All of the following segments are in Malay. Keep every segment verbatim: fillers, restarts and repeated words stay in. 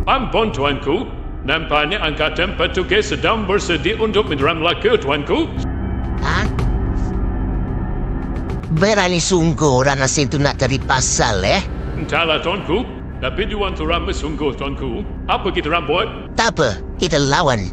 Ampun tuanku, nampaknya angkatan Portugis sedang bersedia untuk menyerang Melaka tuanku. Ha? Berani sungguh orang asing tu nak cari pasal eh? Entahlah tuanku, tapi diorang tu ramai sungguh tuanku. Apa kita orang buat? Tak apa, kita lawan.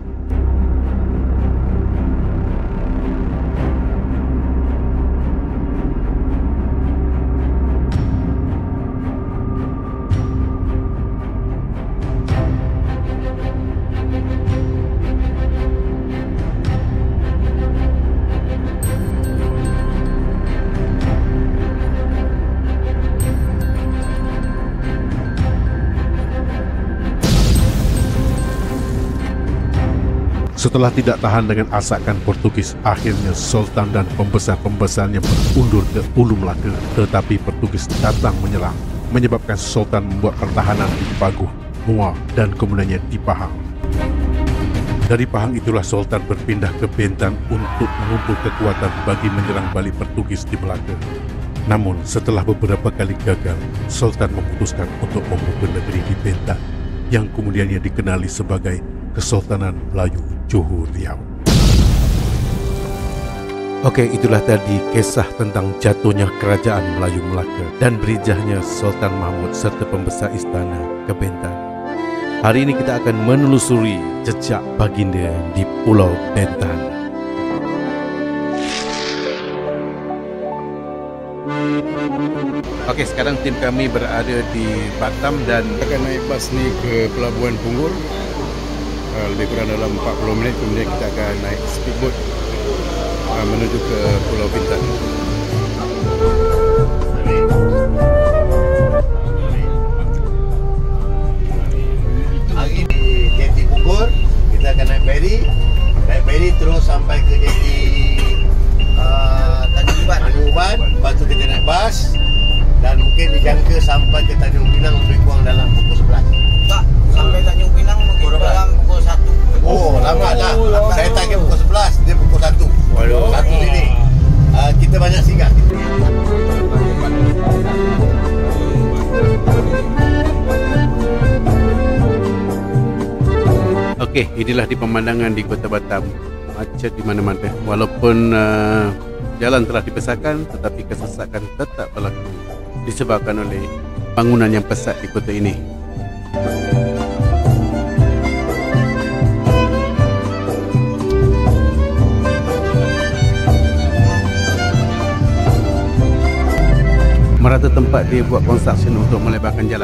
Setelah tidak tahan dengan asakan Portugis, akhirnya Sultan dan pembesar-pembesarnya berundur ke Ulu Melaka. Tetapi Portugis datang menyerang, menyebabkan Sultan membuat pertahanan di Paguh, Muar dan kemudiannya di Pahang. Dari Pahang itulah Sultan berpindah ke Bintan untuk mengumpul kekuatan bagi menyerang balik Portugis di Melaka. Namun setelah beberapa kali gagal, Sultan memutuskan untuk membuka negeri di Bintan, yang kemudiannya dikenali sebagai Kesultanan Melayu Johor Riau. Okey, itulah tadi kisah tentang jatuhnya Kerajaan Melayu Melaka dan berijahnya Sultan Mahmud serta pembesar istana ke Bintan. Hari ini kita akan menelusuri jejak baginda di Pulau Bintan. Okey, sekarang tim kami berada di Batam dan akan naik bas ni ke Pelabuhan Punggol. Uh, lebih kurang dalam empat puluh minit, kemudian kita akan naik speedboat uh, menuju ke Pulau Bintan. Hari di Jeti Punggol, kita akan naik ferry, naik ferry terus sampai ke Jeti uh, Tanjung Uban, Tanjung Uban, lepas tu kita naik bas dan mungkin dijangka sampai ke Tanjung Pinang lebih kurang dalam pukul sebelas. Tak, sampai Tanjung Pinang mungkin dalam pukul satu. Oh, lama lah. Saya target pukul sebelas, dia pukul satu. Waduh. Satu sini. Uh, kita banyak singgah. Okey, inilah di pemandangan di Kota Batam. Macet di mana-mana. Walaupun uh, jalan telah dibesarkan, tetapi kesesakan tetap berlaku disebabkan oleh bangunan yang pesat di kota ini. Merata tempat dia buat construction untuk melebarkan jalan.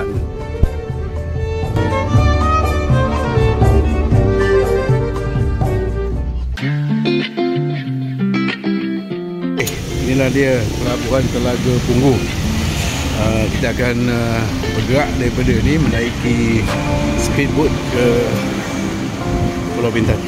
Eh, inilah dia Pelabuhan Telaga Punggur. Uh, kita akan uh, bergerak daripada ni menaiki speedboat ke Pulau Bintan.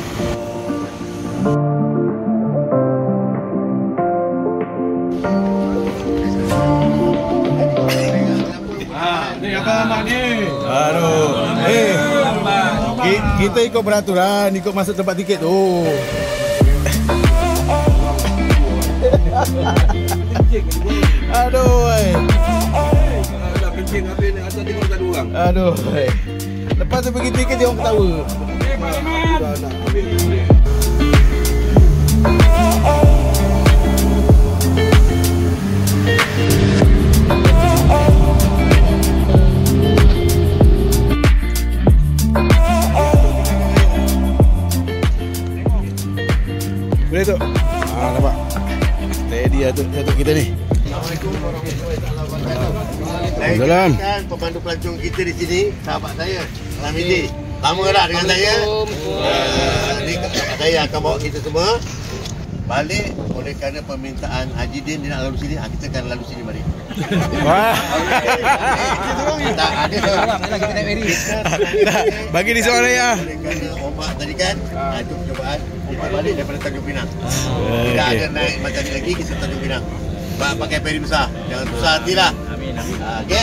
Aduh, eh, kita ikut peraturan, ikut masuk tempat tiket tu. Aduh, eh. Dah kencing habis ni, atas tengok tak ada orang. Aduh, eh. Lepas tu pergi tiket dia orang ketawa. Eh, Pak Iman. Dah nak habis ni. Boleh tu? Ah, nampak? Steady lah tu, tu kita ni. Assalamualaikum warahmatullahi wabarakatuh. Waalaikumsalam. Kan pemandu pelancong kita di sini, sahabat saya, Ramidi. Lama dah dengan saya. Uh, ni sahabat saya akan bawa kita semua balik oleh kerana permintaan Haji Din dia nak lalu sini, kita akan lalu sini balik. Wah. Tak ada seorang kita naik ferry. Bagi di seorang ya. Oleh kerana ombak tadi kan, ah, itu percubaan ombak balik daripada Tanjung Pinang. Tidak Okey. ada naik macam ni lagi, kita Tanjung Pinang. Pakai ferry besar, jangan susah hatilah. Amin, amin. Okey.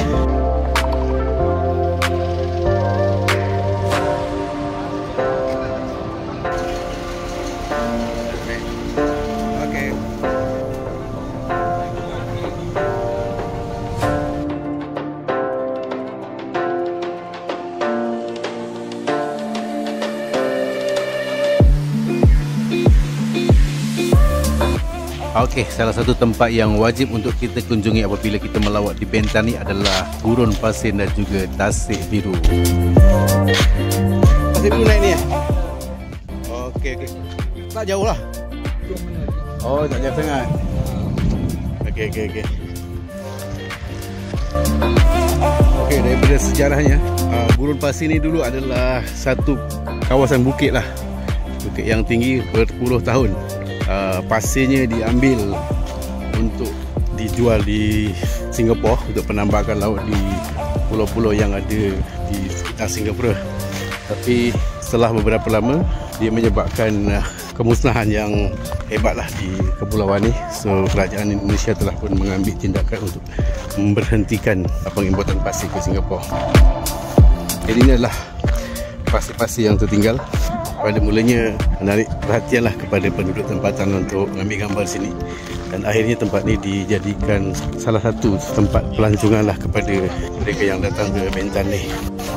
Okey, salah satu tempat yang wajib untuk kita kunjungi apabila kita melawat di Bentani adalah Gurun Pasir dan juga Tasik Biru. Tasik Biru naik ni ya? Okey, okey. Tak jauh lah. Oh, tak jauh sangat. Okey, okey, okey. Okey, daripada sejarahnya, uh, Gurun Pasir ni dulu adalah satu kawasan bukit lah. Bukit yang tinggi berpuluh tahun. Uh, pasirnya diambil untuk dijual di Singapura untuk penambakan laut di pulau-pulau yang ada di sekitar Singapura. Tapi setelah beberapa lama dia menyebabkan uh, kemusnahan yang hebatlah di kepulauan ni. So kerajaan Indonesia telah pun mengambil tindakan untuk memberhentikan pengimportan pasir ke Singapura. Jadi ini adalah pasir-pasir yang tertinggal. Pada mulanya menarik perhatianlah kepada penduduk tempatan untuk mengambil gambar sini, dan akhirnya tempat ini dijadikan salah satu tempat pelanconganlah kepada mereka yang datang ke Bentani.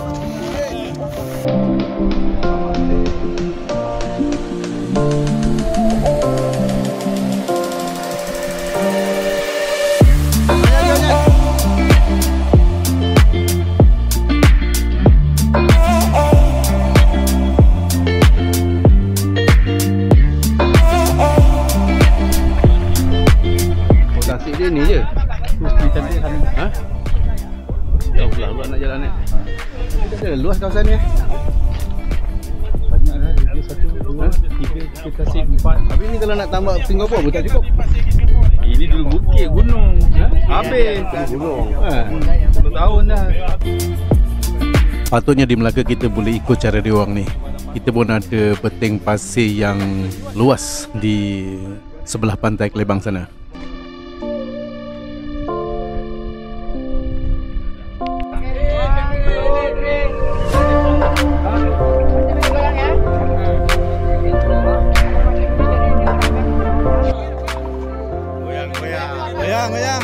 Ni je. Ha? Jauh pula luar nak jalan ni. Ada luas kawasan ni. Banyak lah, dia satu, dua, tiga, tiga kasih empat. Tapi ni kalau nak tambah Singapura pun tak cukup. Ini dulu bukit, gunung. Habis. Gunung. Ha. sepuluh tahun dah. Patutnya di Melaka kita boleh ikut cara dia orang ni. Kita pun ada peting pasir yang luas di sebelah pantai Kelebang sana. Goyang, goyang.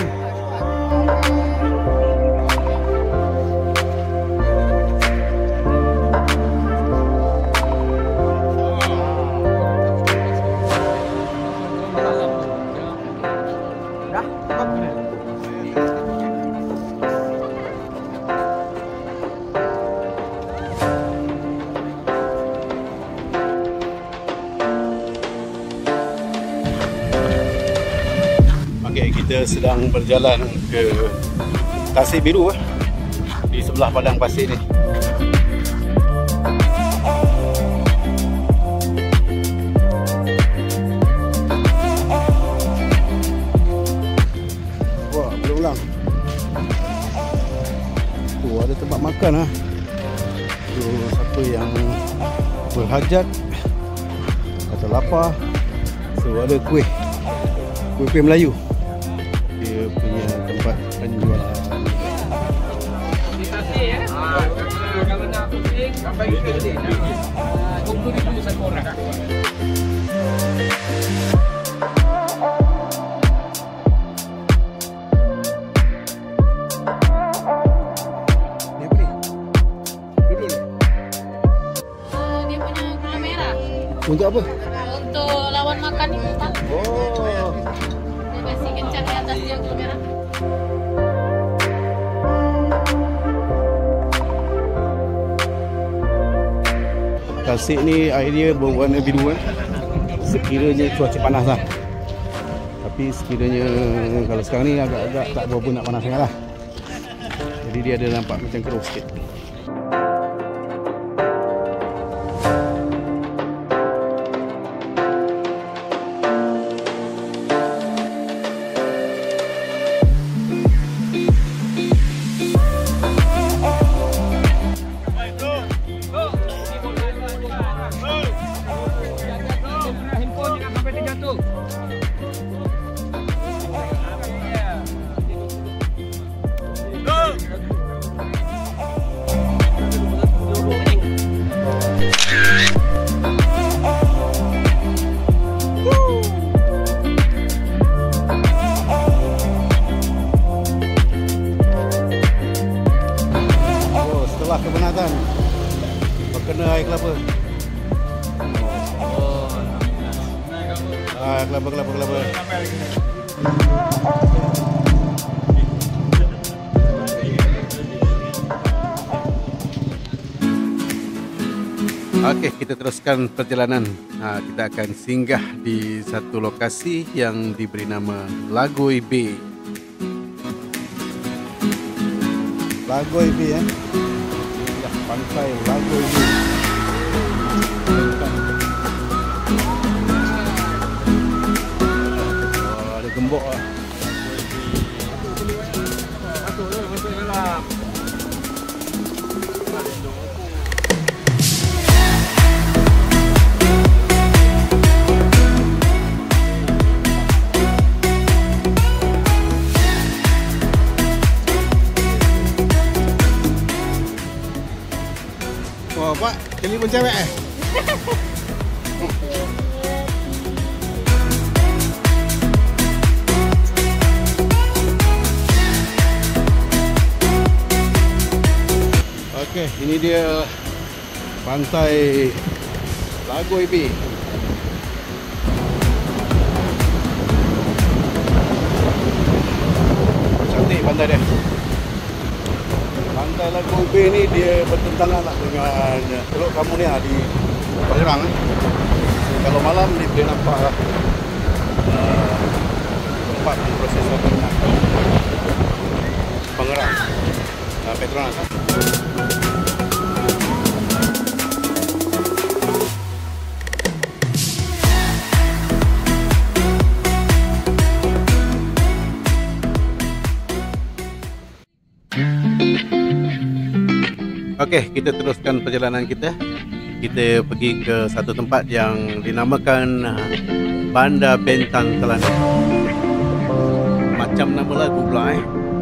Okay, kita sedang berjalan ke Tasik Biru eh, di sebelah padang pasir ni. Wah, boleh ulang. Tu ada tempat makan ah. Tu siapa yang berhajat atau lapar, so ada kuih. Kuih-kuih Melayu. Dia punya tempat penjualan. Kalau nak pusing, sampai ke sini. dua puluh ribu satu orang. Ni apa ni? Duduk ni. Dia punya gula merah. Untuk apa? Untuk lawan makan ni. Oh. Dia kasih kencang di atas dia gula merah. Tasik ni air dia berwarna biru kan. Sekiranya cuaca panas lah. Tapi sekiranya kalau sekarang ni agak-agak tak berapa nak panas sangat lah. Jadi dia ada nampak macam keruh sikit. Kepenatan berkena air kelapa. Oh, Ah, kelapa, kelapa, kelapa. Okey, kita teruskan perjalanan. Ha, kita akan singgah di satu lokasi yang diberi nama Lagoi Bay. Lagoi Bay, eh? Pantai Lagoi Bay. Oh, ada gembok lah. Masuk je, masuk dalam. Wah, Pak, telefon cewek eh? Okey, ini dia pantai Lagoi Bay. Cantik pantai dia. Pantai Lagoi Bay ni dia bertentangan lah dengan Teluk Kamunia di Pengerang. Eh. Kalau malam ni boleh nampak lah uh, tempat di proses pembangunan Pengerang uh, Petronas. Okey, kita teruskan perjalanan kita. Kita pergi ke satu tempat yang dinamakan Bandar Bentang Telani. Macam nama lagu pula eh.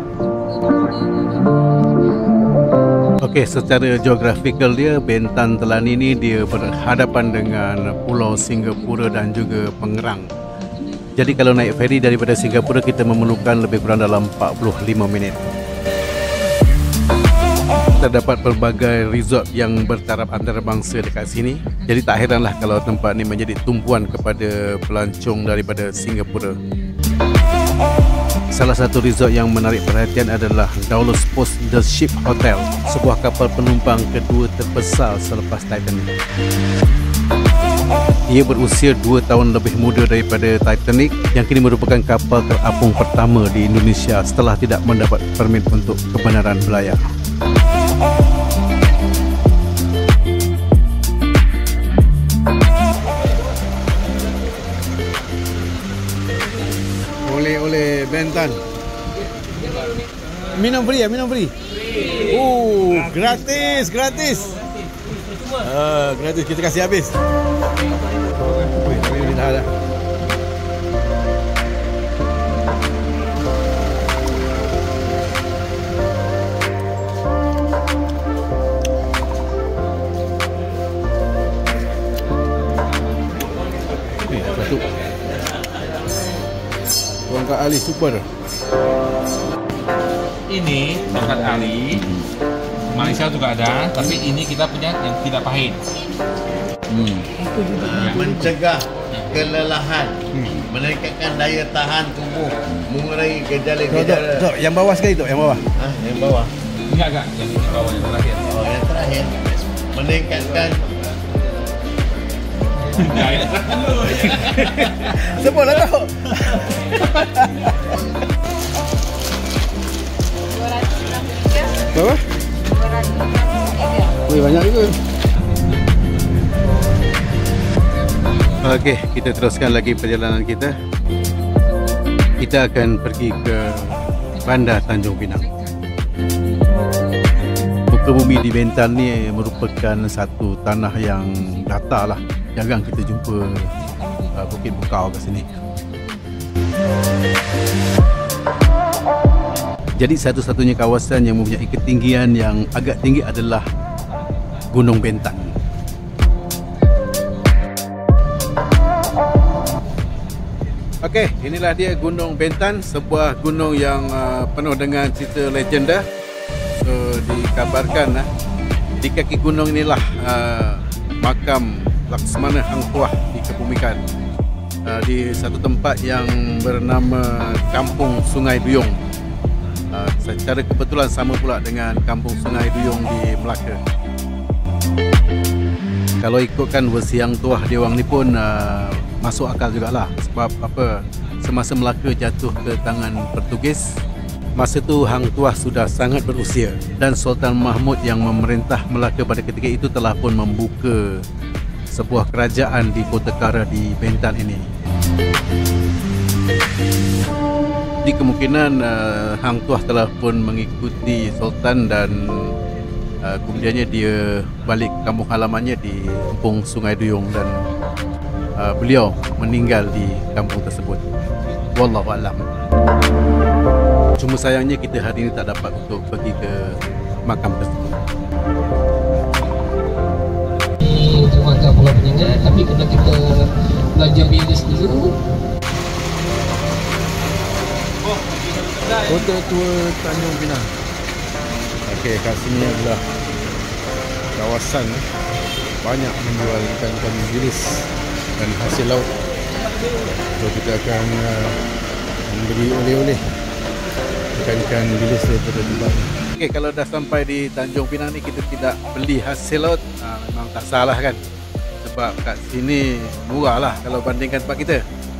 Okey, secara geografikal dia, Bentang Telani ni dia berhadapan dengan Pulau Singapura dan juga Pengerang. Jadi kalau naik feri daripada Singapura, kita memerlukan lebih kurang dalam empat puluh lima minit. Terdapat pelbagai resort yang bertaraf antarabangsa dekat sini. Jadi tak heranlah kalau tempat ni menjadi tumpuan kepada pelancong daripada Singapura. Salah satu resort yang menarik perhatian adalah Daulos Post The Ship Hotel, sebuah kapal penumpang kedua terbesar selepas Titanic. Ia berusia dua tahun lebih muda daripada Titanic, yang kini merupakan kapal terapung pertama di Indonesia setelah tidak mendapat permit untuk kebenaran belayar. Oleh-oleh Bentan. Minum free ya, minum free. Oh, gratis, gratis. Ah, gratis, kita kasih habis. Wih, ini dah ada. Satu. Tongkat Ali super. Ini tongkat Ali. Malaysia juga ada, tapi ini kita punya yang tidak pahit. Hmm. Nah, mencegah kelelahan, hmm. meningkatkan daya tahan tubuh, mengurangi gejala-gejala. Tok, yang bawah sekali tu, yang bawah. Ah, yang bawah. Enggak enggak, yang ini bawah yang terakhir. Oh, yang terakhir. Meningkatkan sebut lah tau. Berapa? Wih, banyak juga. Okey, kita teruskan lagi perjalanan kita. Kita akan pergi ke Bandar Tanjung Pinang. Muka bumi di Bentan ni merupakan satu tanah yang datar lah. Jarang kita jumpa uh, bukit bukau kat sini. Jadi satu-satunya kawasan yang mempunyai ketinggian yang agak tinggi adalah Gunung Bentan. Okey, inilah dia Gunung Bentan, sebuah gunung yang uh, penuh dengan cerita legenda. So dikabarkan uh, di kaki gunung inilah uh, makam Laksmana Hang Tuah dikebumikan. uh, di satu tempat yang bernama Kampung Sungai Duyung. Uh, secara kebetulan sama pula dengan Kampung Sungai Duyung di Melaka. Kalau ikutkan versi Hang Tuah Dewang ni pun uh, masuk akal jugalah. Sebab apa, semasa Melaka jatuh ke tangan Portugis, masa tu Hang Tuah sudah sangat berusia dan Sultan Mahmud yang memerintah Melaka pada ketika itu telah pun membuka sebuah kerajaan di Kota Kara di Bentan ini. Di kemungkinan uh, Hang Tuah telah pun mengikuti Sultan dan uh, kemudiannya dia balik ke kampung halamannya di Kampung Sungai Duyung dan uh, beliau meninggal di kampung tersebut. Wallahu a'lam. Cuma sayangnya kita hari ini tak dapat untuk pergi ke makam tersebut. Untuk makam Pulau Penyengat, tapi kena kita belajar bilis dulu. Kota tua Tanjung Pinang. Okey, kat sini adalah kawasan banyak menjual ikan-ikan bilis dan hasil laut. So kita akan uh, memberi oleh-oleh ikan-ikan bilis daripada tempat. Okey, kalau dah sampai di Tanjung Pinang ni kita tidak beli hasil laut, uh, memang tak salah kan? Sebab kat sini murah lah kalau bandingkan tempat kita.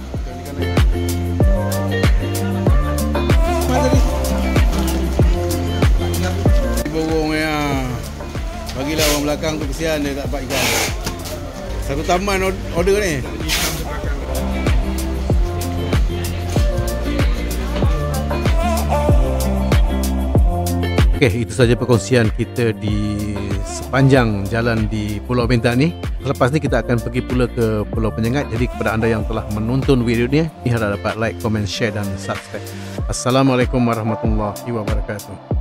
Borong ya. Bagilah orang belakang tu, kesian dia tak dapat ikan. Satu taman order ni. Okey, itu saja perkongsian kita di sepanjang jalan di Pulau Bentan ni. Selepas ni kita akan pergi pula ke Pulau Penyengat. Jadi kepada anda yang telah menonton video ni, harap dapat like, komen, share dan subscribe. Assalamualaikum warahmatullahi wabarakatuh.